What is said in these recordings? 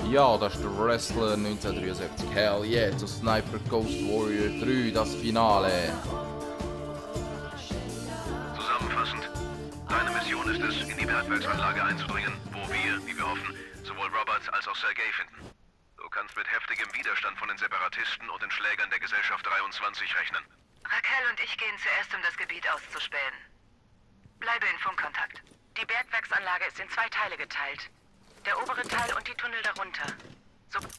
Ja, das ist der Wrestler 1963. Hell yeah, zu Sniper Ghost Warrior 3, das Finale. Zusammenfassend, deine Mission ist es, in die Bergwerksanlage einzudringen, wo wir, wie wir hoffen, sowohl Robert als auch Sergei finden. Du kannst mit heftigem Widerstand von den Separatisten und den Schlägern der Gesellschaft 23 rechnen. Raquel und ich gehen zuerst, um das Gebiet auszuspähen. Bleibe in Funkkontakt. Die Bergwerksanlage ist in 2 Teile geteilt. Der obere Teil und die Tunnel darunter. Sobald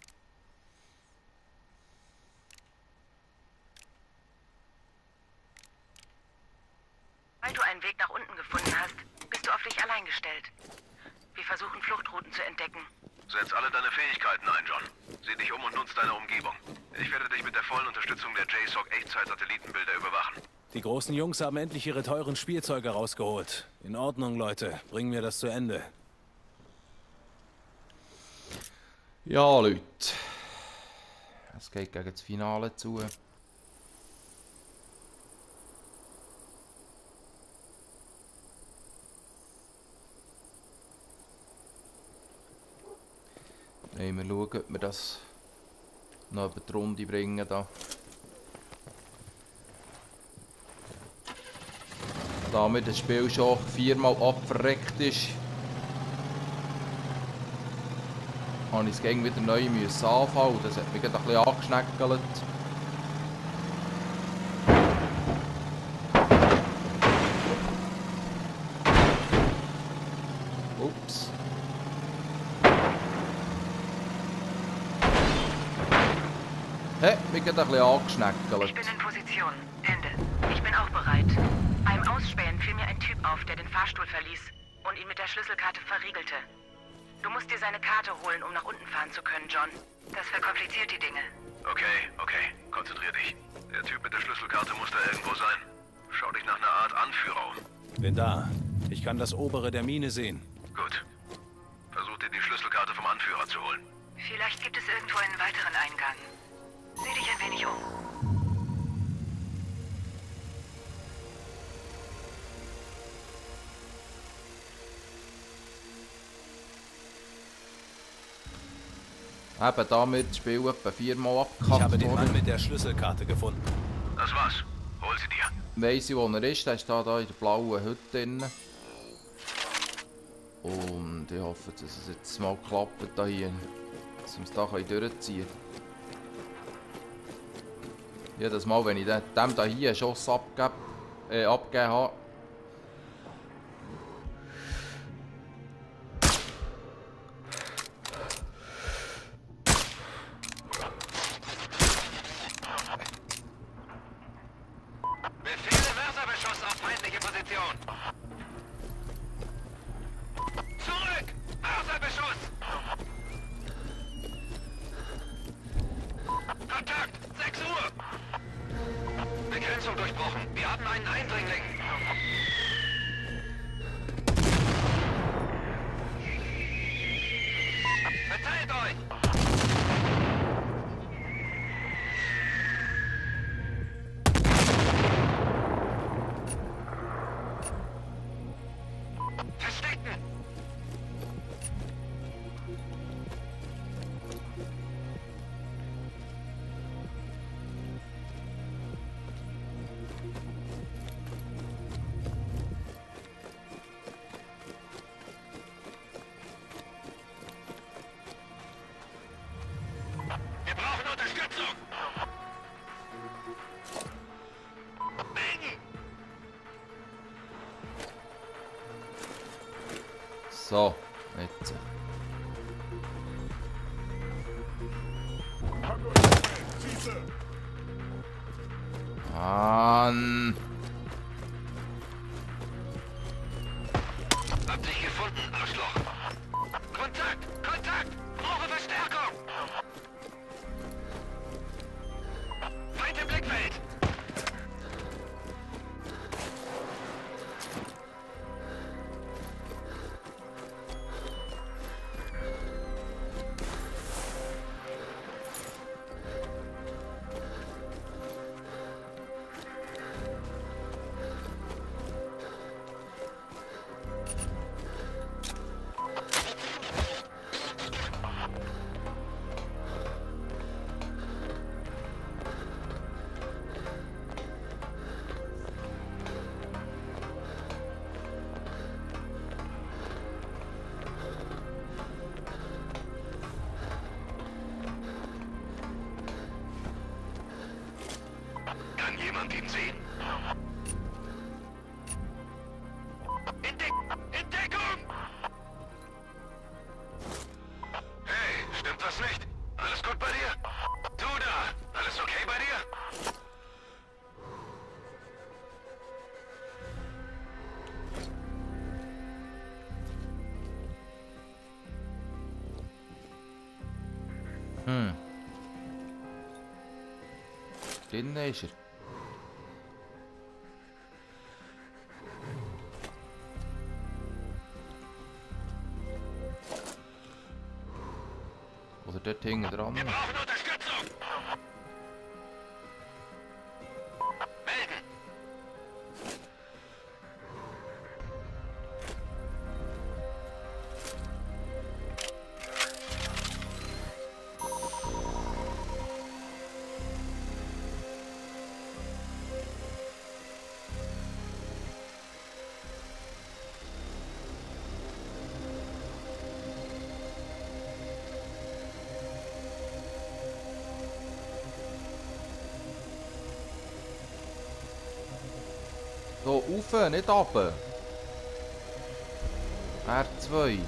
du einen Weg nach unten gefunden hast, bist du auf dich allein gestellt. Wir versuchen Fluchtrouten zu entdecken. Setz alle deine Fähigkeiten ein, John. Sieh dich um und nutz deine Umgebung. Ich werde dich mit der vollen Unterstützung der JSOC-Echtzeit-Satellitenbilder überwachen. Die großen Jungs haben endlich ihre teuren Spielzeuge rausgeholt. In Ordnung, Leute. Bringen wir das zu Ende. Ja, Leute. Es geht gegen das Finale zu. Wir schauen, ob wir das noch über die Runde bringen. Da mir das Spiel schon 4-mal abverreckt ist, habe ich es gegen wieder neu anfangen. Das hat mich gerade ein bisschen angeschneckelt. Ups. Hat mich gerade ein bisschen angeschneckelt. Ich bin in Position. Ende. Ich bin auch bereit. Beim Ausspähen fiel mir ein Typ auf, der den Fahrstuhl verließ und ihn mit der Schlüsselkarte verriegelte. Du musst dir seine Karte holen, um nach unten fahren zu können, John. Das verkompliziert die Dinge. Okay. Konzentrier dich. Der Typ mit der Schlüsselkarte muss da irgendwo sein. Schau dich nach einer Art Anführer um. Bin da. Ich kann das obere der Mine sehen. Gut. Versuch dir die Schlüsselkarte vom Anführer zu holen. Vielleicht gibt es irgendwo einen weiteren Eingang. Sieh dich ein wenig um. Eben damit das Spiel etwa 4-mal abgekackt. Ich habe den Mann mit der Schlüsselkarte gefunden. Das war's. Hol sie dir. Weiss ich, wo er ist. Der ist da in der blauen Hütte drin. Und ich hoffe, dass es jetzt mal klappt da hier. Dass wir es da durchziehen können. Jedes Mal, wenn ich dem da hier einen Schuss abgegeben habe, Befehle Mörserbeschuss auf feindliche Position. Zurück! Mörserbeschuss! Kontakt! 6 Uhr! Begrenzung durchbrochen. Wir haben einen Eindringling. Verteilt euch! Verstecken! Wir brauchen Unterstützung! Biegen! so, jetzt. Mann. Hab dich gefunden, Arschloch! Kontakt! Brauche Verstärkung! Feind im Blickfeld! Drinnen ist er. Oder dort hinten dran. Wir brauchen Unterstützung! Melden! So, rauf, nicht runter. R2.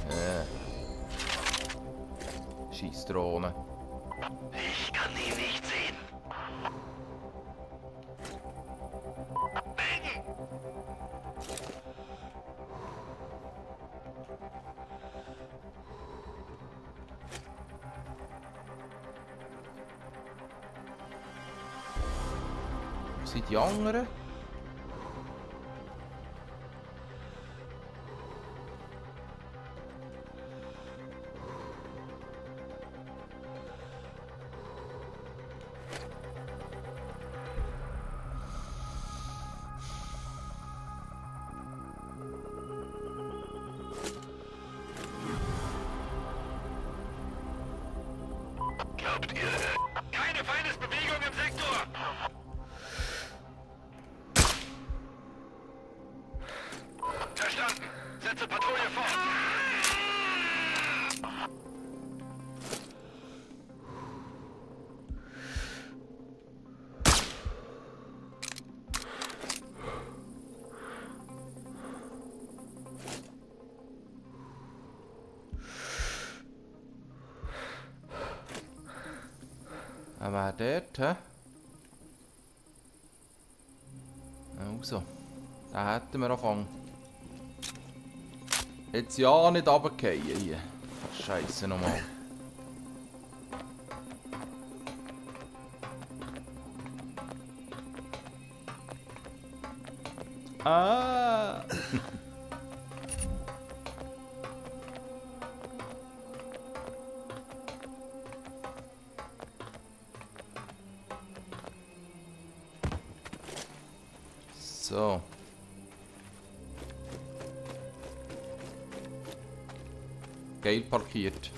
Scheiß Drohne. Ich kann ihn nicht sehen. Melden! Wo sind die anderen? Glaubt ihr, keine Feindesbewegung im Sektor! Verstanden. Setze Patrouille fort. Wer dort, hä? Also, da hätten wir angefangen. Jetzt ja nicht runterfallen hier. Scheiße nochmal. Ah! So. Geil parkiert.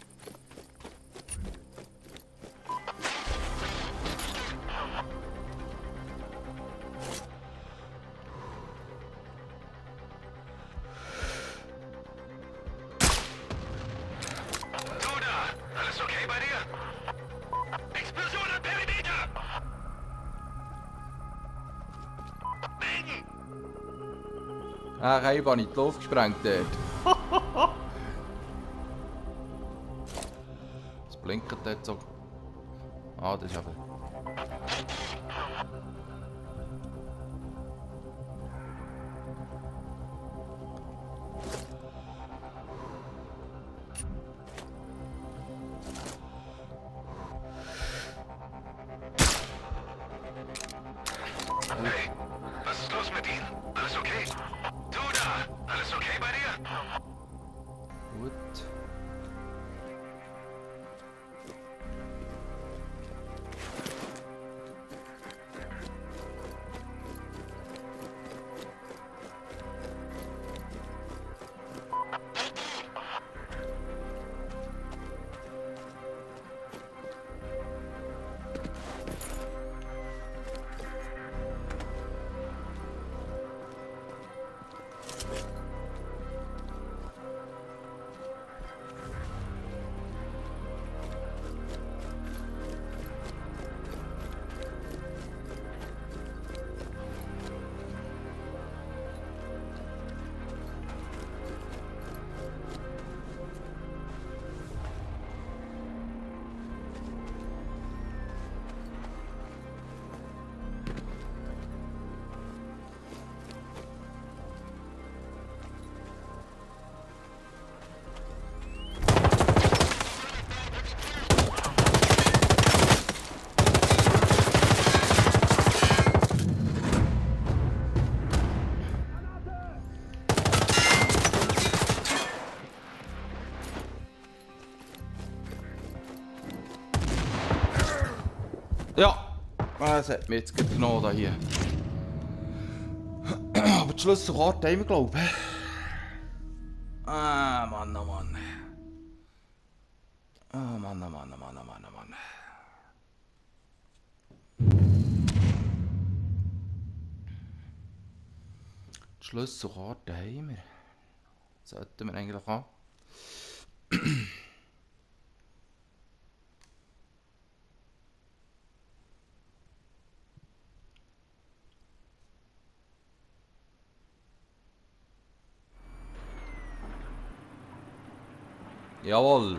Du da! Alles okay bei dir? Explosion am Perimeter! Melden! Ah, ich habe nicht die Luft gesprengt dort. Es blinkt dort so. Ah, das ist aber... Hey, was ist los mit Ihnen? Alles okay? Du da! Alles okay bei dir? Gut. Ja, es hat mich jetzt genommen da hier. Aber die Schlüsselkarte haben wir, glaube ich. Ah, Mann, oh Mann. Oh Mann, oh Mann, oh Mann, oh Mann, oh Mann. Die Schlüsselkarte haben wir. Sollten wir eigentlich haben. Jawohl.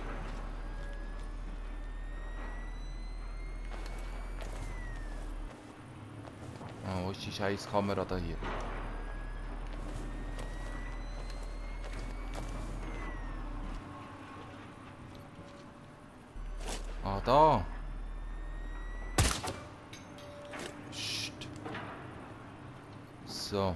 Ah, wo ist die scheiß Kamera da hier? Ah, da. Psst. So.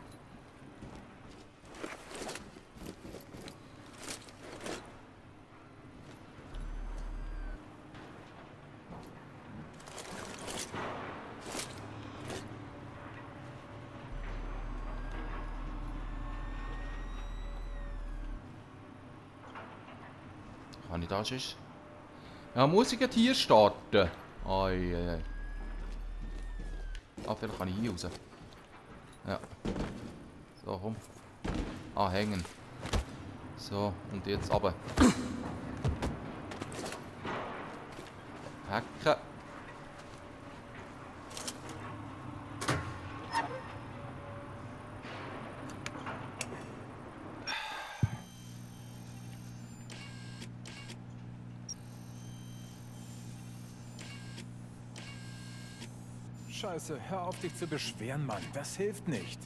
Kann ich da schon? Ja, muss ich hier starten? Ai, ai, ai. Ah, vielleicht kann ich hier raus. Ja. So, komm. Ah, hängen. So, und jetzt runter. Hacken. Scheiße, hör auf dich zu beschweren, Mann. Das hilft nicht.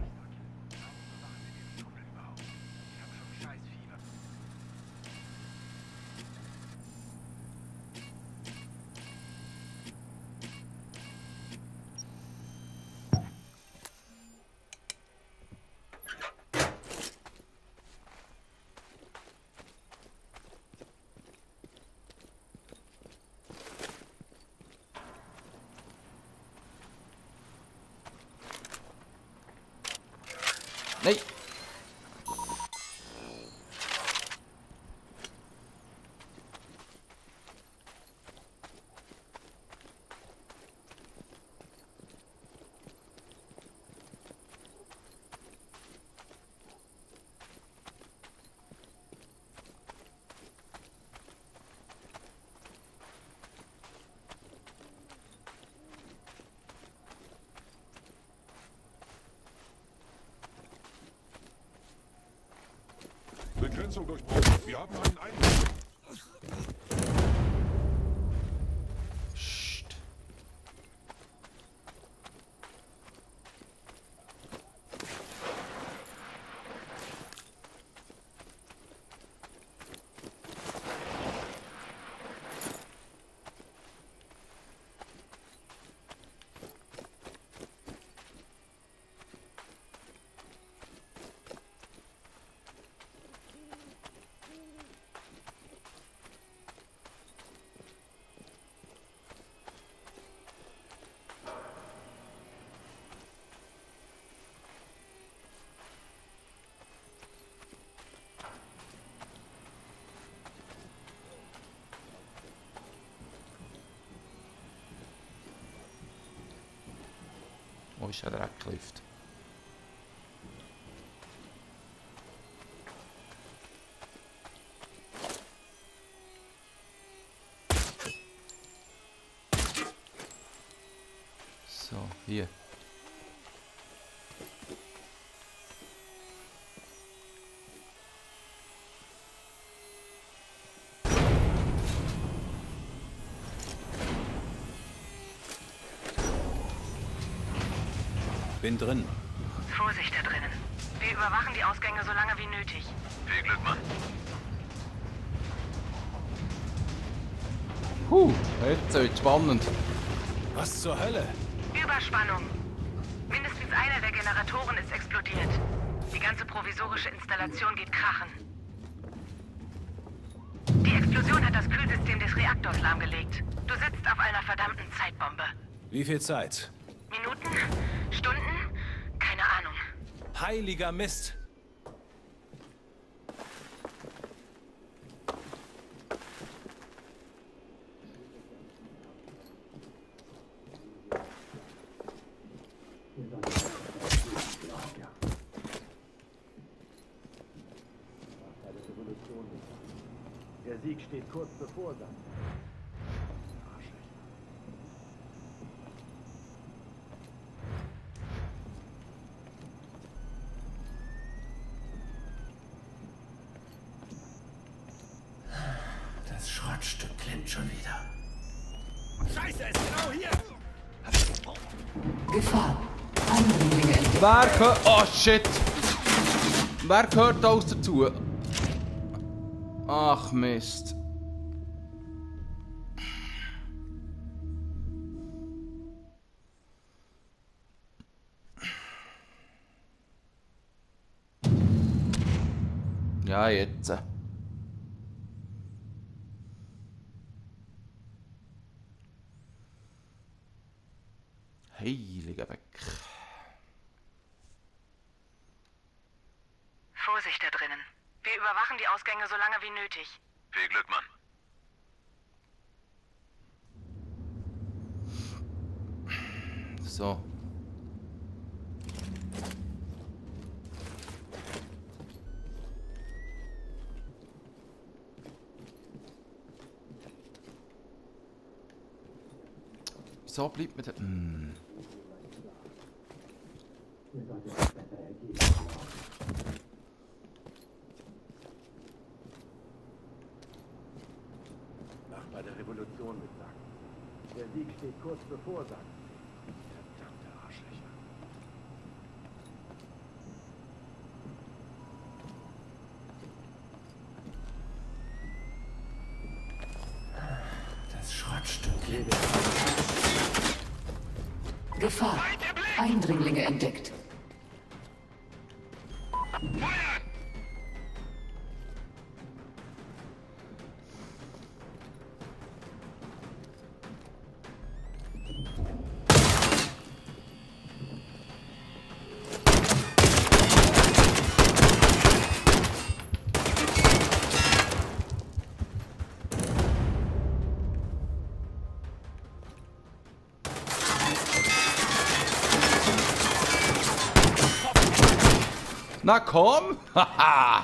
Nein! Begrenzung durchbrochen. Wir haben einen Einbruch. Psst. Wo ist der Drecklift? So, hier. Bin drin. Vorsicht da drinnen. Wir überwachen die Ausgänge so lange wie nötig. Viel Glück, Mann. Jetzt wird spannend. Was zur Hölle? Überspannung. Mindestens einer der Generatoren ist explodiert. Die ganze provisorische Installation geht krachen. Die Explosion hat das Kühlsystem des Reaktors lahmgelegt. Du sitzt auf einer verdammten Zeitbombe. Wie viel Zeit? Minuten? Stunden? Keine Ahnung. Heiliger Mist! Der Sieg steht kurz bevor, dann. Das Schrottstück klemmt schon wieder. Scheiße, ist genau hier! Gefahr. Eindringlinge entdeckt. Wer gehört... Oh, shit! Wer gehört alles dazu? Ach, Mist. Ja, jetzt. Heiliger Beck. Vorsicht da drinnen. Wir überwachen die Ausgänge so lange wie nötig. Viel Glück, Mann. So. Wieso bleibt mir der... Mach bei der Revolution mit, Sack. Der Sieg steht kurz bevor, Sack. Verdammte Arschlöcher. Das Schrottstück. Gefahr. Eindringlinge entdeckt. Na komm! Haha!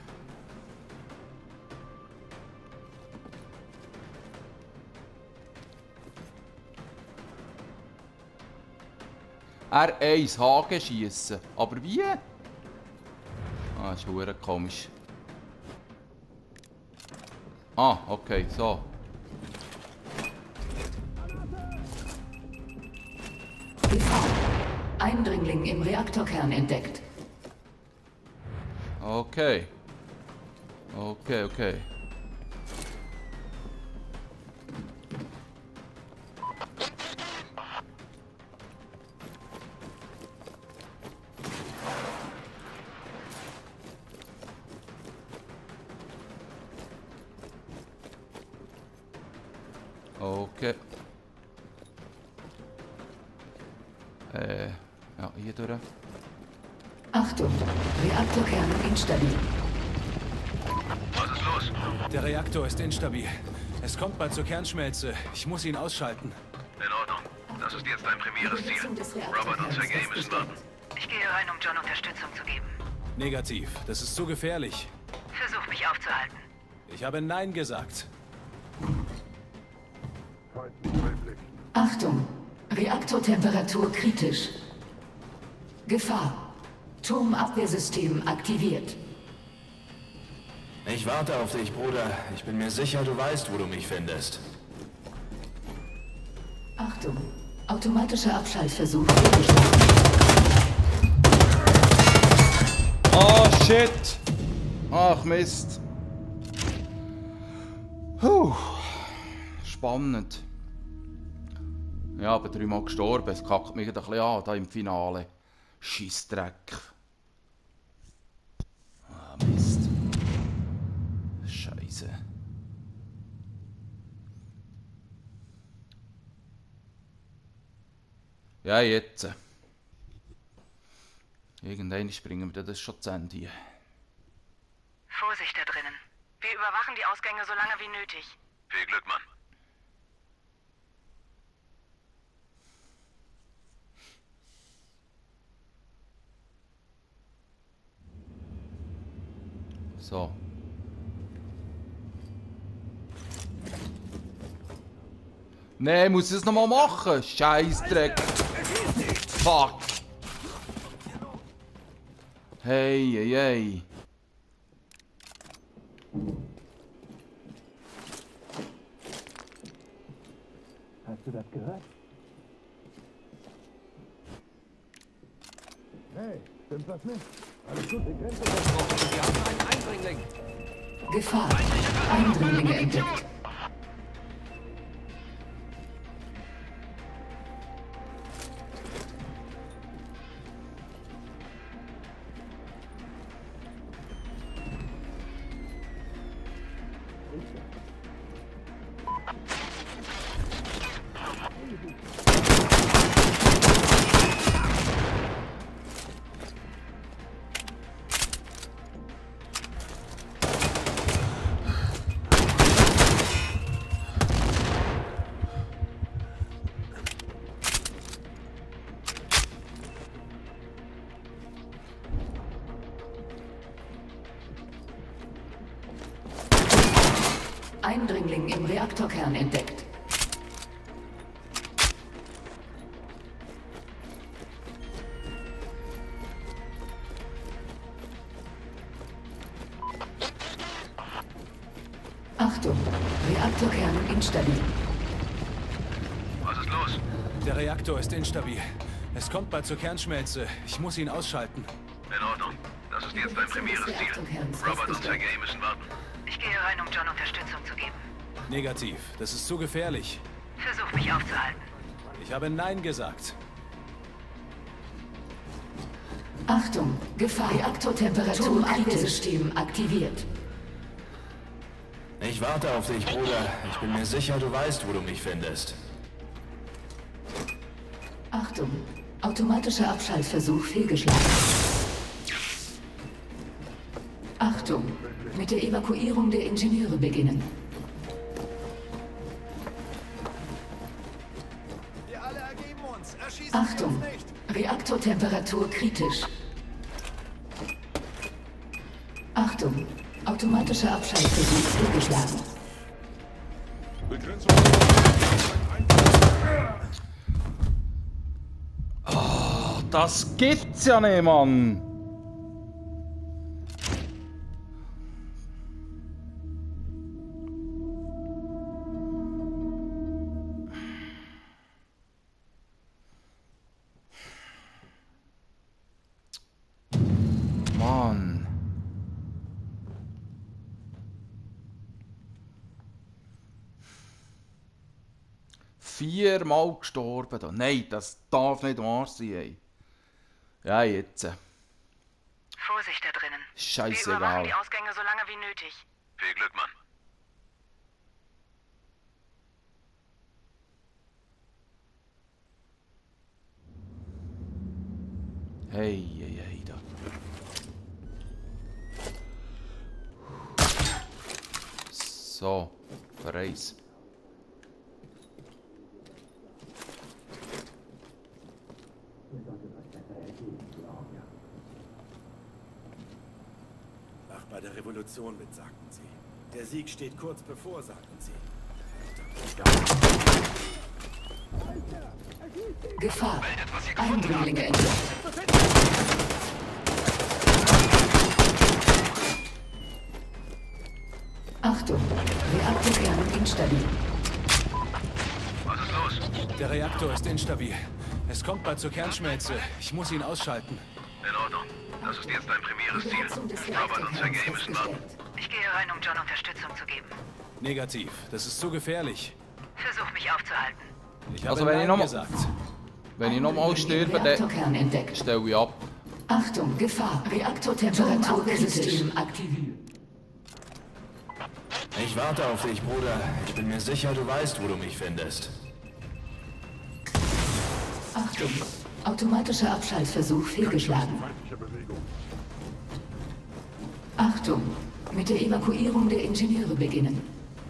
R1 Haken schiessen. Aber wie? Ah, ist verdammt komisch. Ah, okay, so. Gefahr. Eindringling im Reaktorkern entdeckt. Okay. Okay, okay. Okay. Ja, hier durch. Achtung. Reaktorkern instabil. Was ist los? Der Reaktor ist instabil. Es kommt bald zur Kernschmelze. Ich muss ihn ausschalten. In Ordnung. Das ist jetzt dein primäres Ziel. Benutzung des Robert und Sergei Reaktorkerns müssen warten. Ich gehe rein, um John Unterstützung zu geben. Negativ. Das ist zu gefährlich. Versuch mich aufzuhalten. Ich habe Nein gesagt. Achtung. Reaktortemperatur kritisch. Gefahr. Turmabwehrsystem aktiviert. Ich warte auf dich, Bruder. Ich bin mir sicher, du weißt, wo du mich findest. Achtung. Automatischer Abschaltversuch fehlgeschlagen. Oh shit! Ach Mist. Puh. Spannend. Ja, aber 3-mal gestorben. Es kackt mich ein bisschen an, da im Finale. Scheissdreck. Ah, Mist. Scheiße. Ja, jetzt. Irgendwann springen wir das schon zu Ende hier. Vorsicht da drinnen. Wir überwachen die Ausgänge so lange wie nötig. Viel Glück, Mann. So. Nee, muss ich das nochmal machen? Scheißdreck. Fuck. Hey, hey, hey. Hast du das gehört? Hey, stimmt was nicht? Alles gut, die Grenze ist. Wir haben einen Eindringling. Gefahr. Eindringlinge entdeckt. Eindringling im Reaktorkern entdeckt. Achtung, Reaktorkern instabil. Was ist los? Der Reaktor ist instabil. Es kommt bald zur Kernschmelze. Ich muss ihn ausschalten. In Ordnung. Das ist jetzt dein primäres Ziel. Robert und Sergei müssen warten. Ich gehe rein, um John Unterstützung zu geben. Negativ. Das ist zu gefährlich. Versuch mich aufzuhalten. Ich habe Nein gesagt. Achtung, Gefahr. Reaktortemperatur Abwehrsystem aktiviert. Ich warte auf dich, Bruder. Ich bin mir sicher, du weißt, wo du mich findest. Achtung, automatischer Abschaltversuch fehlgeschlagen. Achtung, mit der Evakuierung der Ingenieure beginnen. Wir alle ergeben uns. Erschießen Achtung, Sie uns nicht. Reaktortemperatur kritisch. Achtung, automatischer Abschaltversuch fehlgeschlagen. Begrenzung. Oh, das gibt's ja nicht, Mann. Mann. Viermal gestorben da. Nein, das darf nicht wahr sein, ey. Ja, jetzt. Vorsicht da drinnen. Wir überwachen Scheißegal. die Ausgänge so lange wie nötig. Viel Glück, Mann. Hey, hey, hey, da. So, Reis. Ach, bei der Revolution mit, sagten sie. Der Sieg steht kurz bevor, sagten sie. Gefahr. Eindringlinge entdeckt. Achtung, Reaktorkern instabil. Was ist los? Der Reaktor ist instabil. Es kommt bald zur Kernschmelze. Ich muss ihn ausschalten. In Ordnung. Das ist jetzt dein primäres Besetzung Ziel. des Robert und Reaktorkerns Sergei müssen warten. festgestellt. Ich gehe rein, um John Unterstützung zu geben. Negativ. Das ist zu gefährlich. Versuch mich aufzuhalten. Ich habe Also, wenn ich Nein noch mal- gesagt. Wenn ich nochmal sterbe, dann Reaktorkern entdeckt. stelle ich ab. Achtung, Gefahr. Reaktortemperatur-System aktiviert. Ich warte auf dich, Bruder. Ich bin mir sicher, du weißt, wo du mich findest. Achtung, Achtung! Automatischer Abschaltversuch fehlgeschlagen. Achtung! Mit der Evakuierung der Ingenieure beginnen.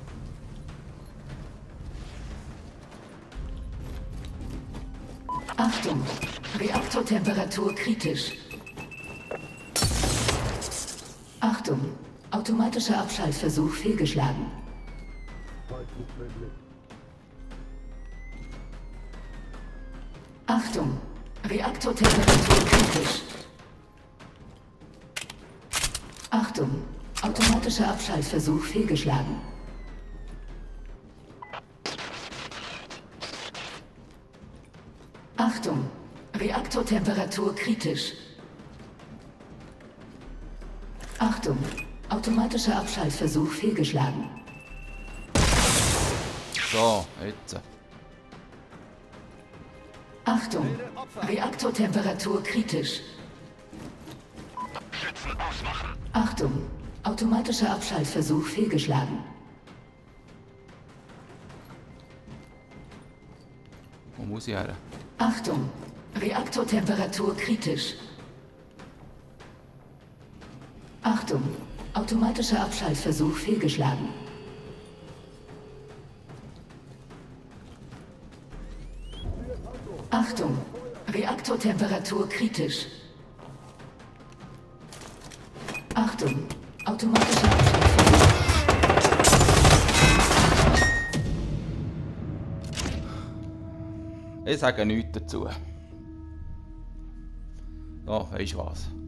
Achtung! Reaktortemperatur kritisch. Achtung! Automatischer Abschaltversuch fehlgeschlagen. Achtung! Reaktortemperatur kritisch. Achtung! Automatischer Abschaltversuch fehlgeschlagen. Achtung! Reaktortemperatur kritisch. Achtung! Automatischer Abschaltversuch fehlgeschlagen. So, jetzt. Achtung! Reaktortemperatur kritisch. Schützen ausmachen. Achtung! Automatischer Abschaltversuch fehlgeschlagen. Wo muss ich her? Achtung! Reaktortemperatur kritisch. Achtung! Automatischer Abschaltversuch fehlgeschlagen. Achtung! Reaktortemperatur kritisch. Achtung! Automatischer Abschaltversuch. Ich sage nichts dazu. So, weisst du was?